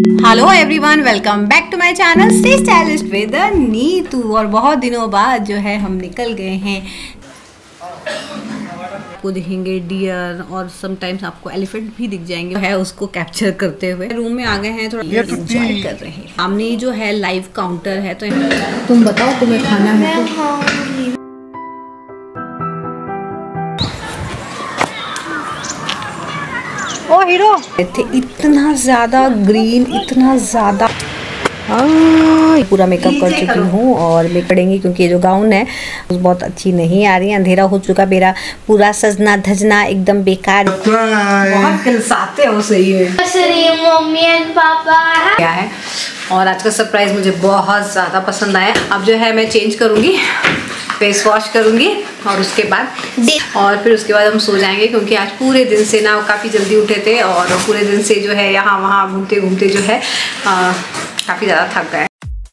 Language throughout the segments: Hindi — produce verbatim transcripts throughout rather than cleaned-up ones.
Hello everyone, welcome back to my channel stay stylish with Neetu. और बहुत दिनों बाद जो है हम निकल गए हैं। आपको दिखेंगे डियर और समटाइम्स आपको एलिफेंट भी दिख जाएंगे, है उसको कैप्चर करते हुए। रूम में आ गए हैं, थोड़ा एंजॉय कर रहे हैं। सामने जो है लाइव काउंटर है। तो तुम बताओ तुम्हें खाना है? ओ हीरो थे, इतना ज़्यादा ग्रीन, इतना ज़्यादा। हाँ, पूरा मेकअप कर चुकी हूँ और मेक पड़ेंगी क्योंकि ये जो गाउन है बहुत अच्छी नहीं आ रही है। अंधेरा हो चुका, मेरा पूरा सजना धजना एकदम बेकार। बहुत खिलसाते हो, सही है। मम्मी एंड पापा क्या है। और आज का सरप्राइज मुझे बहुत ज़्यादा पसंद आया। अब जो है मैं चेंज करूँगी, फेस वॉश करूँगी और उसके बाद और फिर उसके बाद हम सो जाएंगे क्योंकि आज पूरे दिन से ना काफ़ी जल्दी उठे थे और पूरे दिन से जो है यहाँ वहाँ घूमते घूमते जो है काफ़ी ज़्यादा थक गए।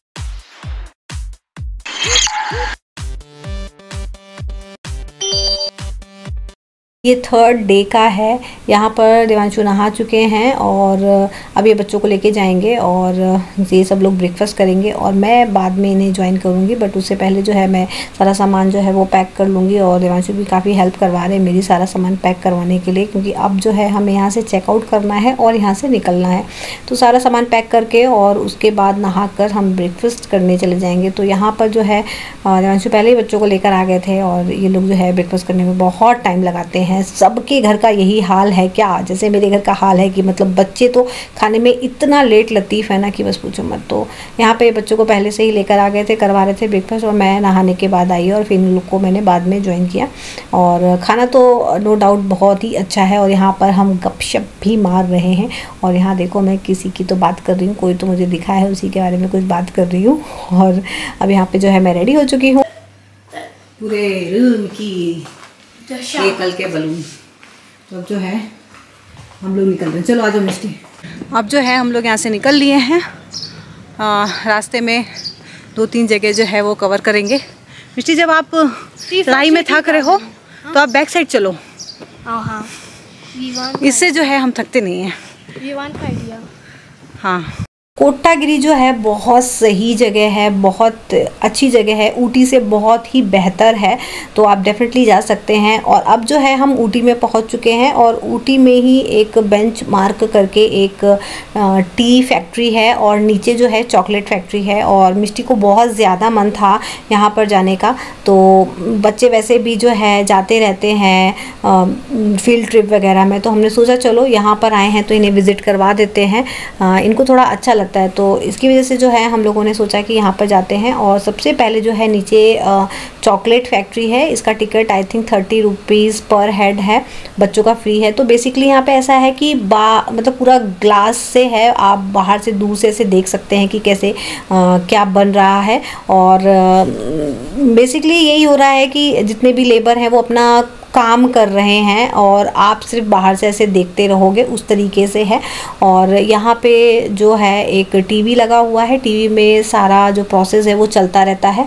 ये थर्ड डे का है। यहाँ पर देवांशु नहा चुके हैं और अब ये बच्चों को लेके जाएंगे और ये सब लोग ब्रेकफास्ट करेंगे और मैं बाद में इन्हें ज्वाइन करूँगी। बट उससे पहले जो है मैं सारा सामान जो है वो पैक कर लूँगी। और देवांशु भी काफ़ी हेल्प करवा रहे हैं मेरी सारा सामान पैक करवाने के लिए, क्योंकि अब जो है हमें यहाँ से चेकआउट करना है और यहाँ से निकलना है। तो सारा सामान पैक करके और उसके बाद नहा कर हम ब्रेकफास्ट करने चले जाएँगे। तो यहाँ पर जो है देवांशु पहले ही बच्चों को लेकर आ गए थे और ये लोग जो है ब्रेकफास्ट करने में बहुत टाइम लगाते हैं। सबके घर का यही हाल है क्या, जैसे मेरे घर का हाल है कि मतलब बच्चे तो खाने में इतना लेट लतीफ़ है ना कि बस पूछो मत। तो यहाँ पे बच्चों को पहले से ही लेकर आ गए थे, करवा रहे थे ब्रेकफास्ट और मैं नहाने के बाद आई और फिर इन लोग को मैंने बाद में ज्वाइन किया। और खाना तो नो डाउट बहुत ही अच्छा है और यहाँ पर हम गपशप भी मार रहे हैं। और यहाँ देखो मैं किसी की तो बात कर रही हूँ, कोई तो मुझे दिखा है उसी के बारे में कुछ बात कर रही हूँ। और अब यहाँ पे जो है मैं रेडी हो चुकी हूँ। पूरे रूम की ये कल के बलून। तो अब जो है हम लोग निकल रहे हैं। चलो आ जाओ मिस्टी। अब जो है हम लोग यहाँ से निकल लिए हैं। आ, रास्ते में दो तीन जगह जो है वो कवर करेंगे। मिस्टी, जब आप चढ़ाई में थक रहे हो तो आप बैक साइड चलो। हाँ, इससे जो है हम थकते नहीं हैं। We want idea. हाँ, कोटागिरी जो है बहुत सही जगह है, बहुत अच्छी जगह है, ऊटी से बहुत ही बेहतर है। तो आप डेफिनेटली जा सकते हैं। और अब जो है हम ऊटी में पहुंच चुके हैं और ऊटी में ही एक बेंच मार्क करके एक टी फैक्ट्री है और नीचे जो है चॉकलेट फैक्ट्री है। और मिस्टी को बहुत ज़्यादा मन था यहाँ पर जाने का। तो बच्चे वैसे भी जो है जाते रहते हैं फील्ड ट्रिप वगैरह में, तो हमने सोचा चलो यहाँ पर आए हैं तो इन्हें विज़िट करवा देते हैं, आ, इनको थोड़ा अच्छा लगता है। तो इसकी वजह से जो है हम लोगों ने सोचा कि यहाँ पर जाते हैं। और सबसे पहले जो है नीचे चॉकलेट फैक्ट्री है, इसका ticket I think thirty rupees per head है, बच्चों का फ्री है। तो बेसिकली यहाँ पे ऐसा है कि बा मतलब पूरा ग्लास से है, आप बाहर से दूर से ऐसे देख सकते हैं कि कैसे आ, क्या बन रहा है। और बेसिकली यही हो रहा है कि जितने भी लेबर हैं वो अपना काम कर रहे हैं और आप सिर्फ बाहर से ऐसे देखते रहोगे, उस तरीके से है। और यहाँ पे जो है एक टीवी लगा हुआ है, टीवी में सारा जो प्रोसेस है वो चलता रहता है।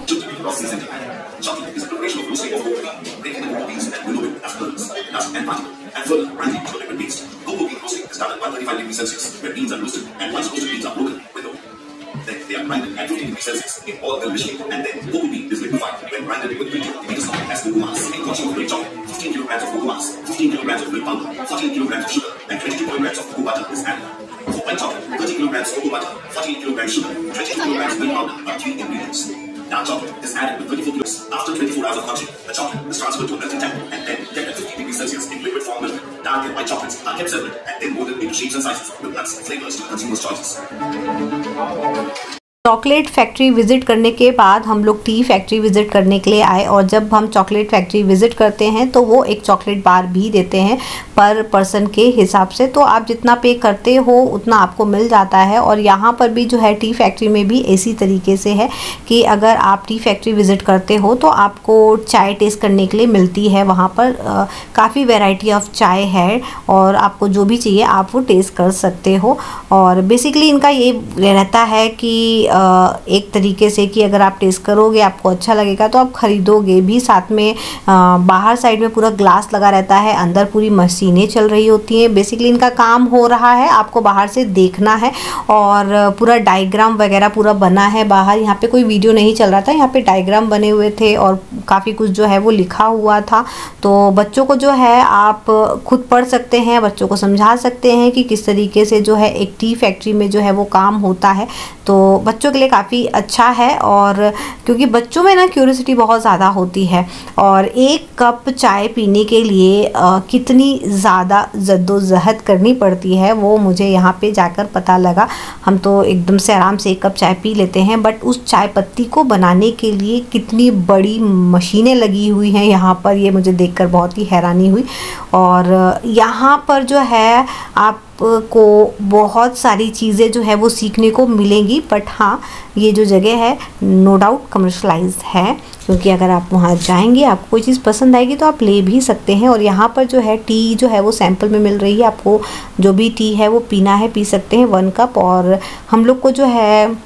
Then they are grinded at fifteen degrees Celsius in all the machine, and then cocoa bean is liquefied. When grinded liquid bean, it becomes known as cocoa mass. A portion of milk chocolate, fifteen kilograms of cocoa mass, fifteen kilograms of milk powder, fourteen kilograms of sugar, and twenty-two kilograms of cocoa butter is added. For white chocolate, thirty kilograms cocoa butter, fourteen kilograms sugar, twenty-two kilograms milk powder are three ingredients. Dark chocolate is added with twenty-four kilograms. After twenty-four hours of conching, the chocolate is transferred to a melting tank and then kept at fifty degrees Celsius in liquid form milk. Dark and white chocolates are kept separate and then molded into shapes and sizes with nuts and flavors to the consumer's choices. Chocolate factory visit करने के बाद हम लोग टी फैक्ट्री विज़िट करने के लिए आए। और जब हम चॉकलेट फैक्ट्री विज़िट करते हैं तो वो एक चॉकलेट बार भी देते हैं पर पर्सन के हिसाब से। तो आप जितना पे करते हो उतना आपको मिल जाता है। और यहाँ पर भी जो है टी फैक्ट्री में भी इसी तरीके से है कि अगर आप टी फैक्ट्री विज़िट करते हो तो आपको चाय टेस्ट करने के लिए मिलती है। वहाँ पर काफ़ी वैरायटी ऑफ चाय है और आपको जो भी चाहिए आप वो टेस्ट कर सकते हो। और बेसिकली इनका ये रहता है कि एक तरीके से कि अगर आप टेस्ट करोगे आपको अच्छा लगेगा तो आप ख़रीदोगे भी। साथ में बाहर साइड में पूरा ग्लास लगा रहता है, अंदर पूरी मशीनें चल रही होती हैं। बेसिकली इनका काम हो रहा है, आपको बाहर से देखना है और पूरा डायग्राम वगैरह पूरा बना है बाहर। यहाँ पे कोई वीडियो नहीं चल रहा था, यहाँ पे डायग्राम बने हुए थे और काफ़ी कुछ जो है वो लिखा हुआ था। तो बच्चों को जो है आप खुद पढ़ सकते हैं, बच्चों को समझा सकते हैं कि किस तरीके से जो है एक टी फैक्ट्री में जो है वो काम होता है। तो बच्चों के लिए काफ़ी अच्छा है, और क्योंकि बच्चों में ना क्यूरियोसिटी बहुत ज़्यादा होती है और एक कप चाय पीने के लिए आ, कितनी ज़्यादा जद्दोजहद करनी पड़ती है वो मुझे यहाँ पे जाकर पता लगा। हम तो एकदम से आराम से एक कप चाय पी लेते हैं, बट उस चाय पत्ती को बनाने के लिए कितनी बड़ी मशीनें लगी हुई हैं यहाँ पर, ये मुझे देखकर बहुत ही हैरानी हुई। और यहाँ पर जो है आप को बहुत सारी चीज़ें जो है वो सीखने को मिलेंगी, बट हाँ ये जो जगह है नो डाउट कमर्शलाइज्ड है, क्योंकि अगर आप वहाँ जाएंगे आपको कोई चीज़ पसंद आएगी तो आप ले भी सकते हैं। और यहाँ पर जो है टी जो है वो सैंपल में मिल रही है, आपको जो भी टी है वो पीना है पी सकते हैं वन कप। और हम लोग को जो है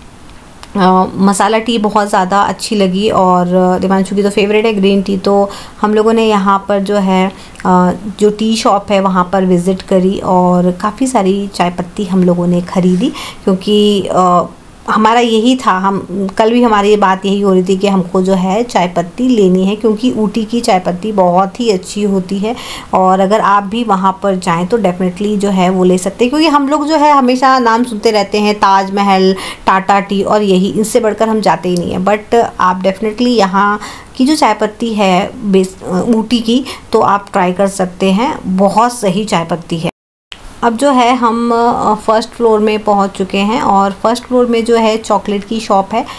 आ, मसाला टी बहुत ज़्यादा अच्छी लगी, और दिवांशु की तो फेवरेट है ग्रीन टी। तो हम लोगों ने यहाँ पर जो है आ, जो टी शॉप है वहाँ पर विज़िट करी और काफ़ी सारी चाय पत्ती हम लोगों ने ख़रीदी, क्योंकि आ, हमारा यही था, हम कल भी हमारी बात यही हो रही थी कि हमको जो है चाय पत्ती लेनी है, क्योंकि ऊटी की चाय पत्ती बहुत ही अच्छी होती है। और अगर आप भी वहाँ पर जाएं तो डेफिनेटली जो है वो ले सकते हैं, क्योंकि हम लोग जो है हमेशा नाम सुनते रहते हैं ताज महल, टाटा टी, और यही इनसे बढ़कर हम जाते ही नहीं हैं। बट आप डेफिनेटली यहाँ की जो चाय पत्ती है बेस ऊटी की, तो आप ट्राई कर सकते हैं, बहुत सही चाय पत्ती है। अब जो है हम फर्स्ट फ्लोर में पहुंच चुके हैं, और फर्स्ट फ्लोर में जो है चॉकलेट की शॉप है,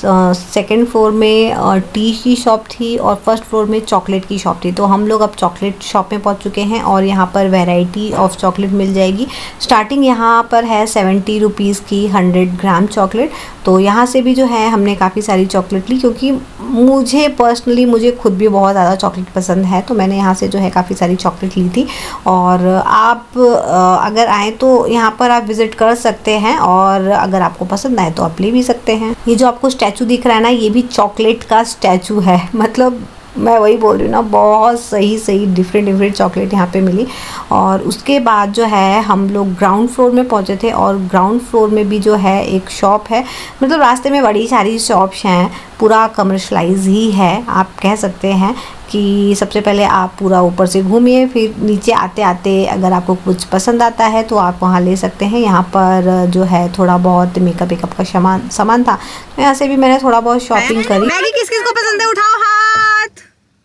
सेकंड फ्लोर में टी की शॉप थी, और फर्स्ट फ्लोर में चॉकलेट की शॉप थी। तो हम लोग अब चॉकलेट शॉप में पहुंच चुके हैं, और यहाँ पर वैरायटी ऑफ चॉकलेट मिल जाएगी। स्टार्टिंग यहाँ पर है सेवेंटी रुपीज़ की हंड्रेड ग्राम चॉकलेट। तो यहाँ से भी जो है हमने काफ़ी सारी चॉकलेट ली, क्योंकि मुझे पर्सनली मुझे खुद भी बहुत ज़्यादा चॉकलेट पसंद है, तो मैंने यहाँ से जो है काफ़ी सारी चॉकलेट ली थी। और आप अगर आए तो यहाँ पर आप विज़िट कर सकते हैं, और अगर आपको पसंद आए तो आप ले भी सकते हैं। ये जो आपको स्टैचू दिख रहा है ना, ये भी चॉकलेट का स्टैचू है। मतलब मैं वही बोल रही हूँ ना, बहुत सही सही डिफरेंट डिफरेंट चॉकलेट यहाँ पे मिली। और उसके बाद जो है हम लोग ग्राउंड फ्लोर में पहुँचे थे, और ग्राउंड फ्लोर में भी जो है एक शॉप है। मतलब रास्ते में बड़ी सारी शॉप्स हैं, पूरा कमर्शलाइज ही है आप कह सकते हैं। कि सबसे पहले आप पूरा ऊपर से घूमिए, फिर नीचे आते आते अगर आपको कुछ पसंद आता है तो आप वहाँ ले सकते हैं। यहाँ पर जो है थोड़ा बहुत मेकअप वेकअप का सामान सामान था, तो यहाँ से भी मैंने थोड़ा बहुत शॉपिंग करी। मैगी किस किस को पसंद है, उठाओ हाथ।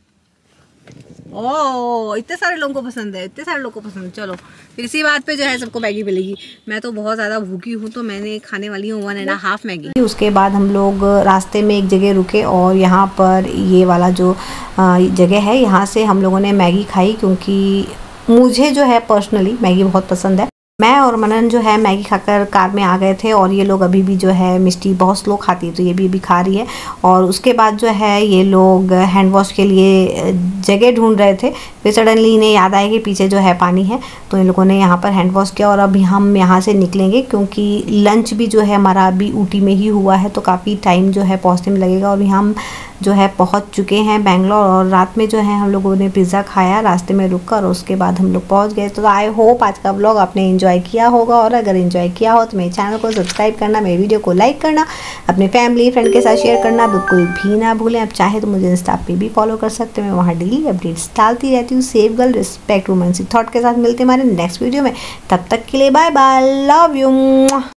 ओह इतने सारे लोगों को पसंद है, इतने सारे लोगों को पसंद है। चलो फिर इसी बात पे जो है सबको मैगी मिलेगी। मैं तो बहुत ज़्यादा भूखी हूँ, तो मैंने खाने वाली हूँ वन एंड हाफ मैगी। उसके बाद हम लोग रास्ते में एक जगह रुके, और यहाँ पर ये वाला जो जगह है यहाँ से हम लोगों ने मैगी खाई, क्योंकि मुझे जो है पर्सनली मैगी बहुत पसंद है। मैं और मनन जो है मैगी खाकर कार में आ गए थे, और ये लोग अभी भी जो है मिष्टी बहुत स्लो खाती है, तो ये भी अभी खा रही है। और उसके बाद जो है ये लोग हैंड वॉश के लिए जगह ढूंढ रहे थे, फिर सडनली इन्हें याद आया कि पीछे जो है पानी है, तो इन लोगों ने यहाँ पर हैंड वॉश किया। और अभी हम यहाँ से निकलेंगे, क्योंकि लंच भी जो है हमारा अभी ऊटी में ही हुआ है, तो काफ़ी टाइम जो है पहुँचने में लगेगा। और यहाँ हम जो है पहुंच चुके हैं बेंगलोर, और रात में जो है हम लोगों ने पिज़्ज़ा खाया रास्ते में रुक कर, और उसके बाद हम लोग पहुंच गए। तो आई होप आज का व्लॉग आपने एंजॉय किया होगा, और अगर एंजॉय किया हो तो मेरे चैनल को सब्सक्राइब करना, मेरे वीडियो को लाइक करना, अपने फैमिली फ्रेंड के साथ शेयर करना बिल्कुल भी ना भूलें। आप चाहे तो मुझे इंस्टा पे भी फॉलो कर सकते हैं, मैं वहाँ डेली अपडेट्स डालती रहती हूँ। Safe girl respect romantic thought के साथ मिलते हैं हमारे नेक्स्ट वीडियो में। तब तक के लिए बाय बाय, लव यू।